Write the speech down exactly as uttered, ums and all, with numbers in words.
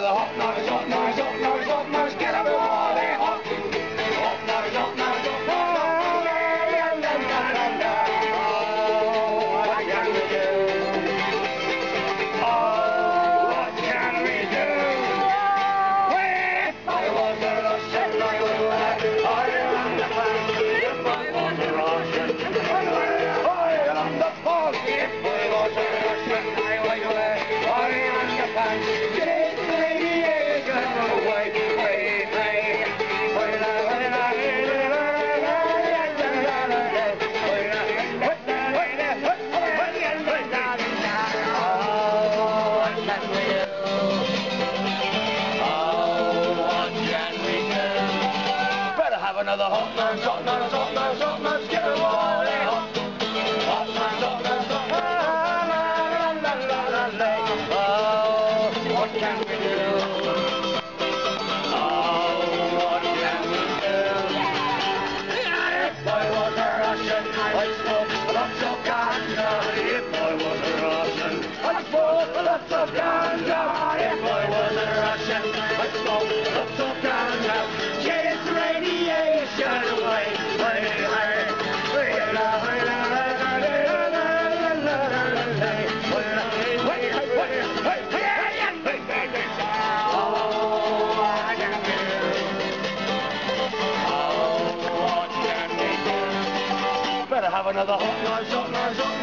another hot nose, hot nose, hot nose, hot nose, get up and while they're hot. Hot nose, hot nose, hot nose, oh, what can we do? Oh, what can we do? If I was a Russian, I would have oil on the pan. If I was a Russian, I would have oil on the pan. If I was a Russian, I would have oil on the pan. Get the radiation away, play, play. Another hot nose, hot nose, hot nose, hot nose, get a while they're hot. Hot nose, hot nose, hot nose, la la la la la. Oh, what can we do? Oh, what can we do? If I was a Russian, I'd smoke lots of ganja. If I was a Russian, I'd smoke lots of ganja. If I was a Russian, I'd smoke lots of ganja. Get its radiation away. Better have another hot nose, hot nose, hot nose.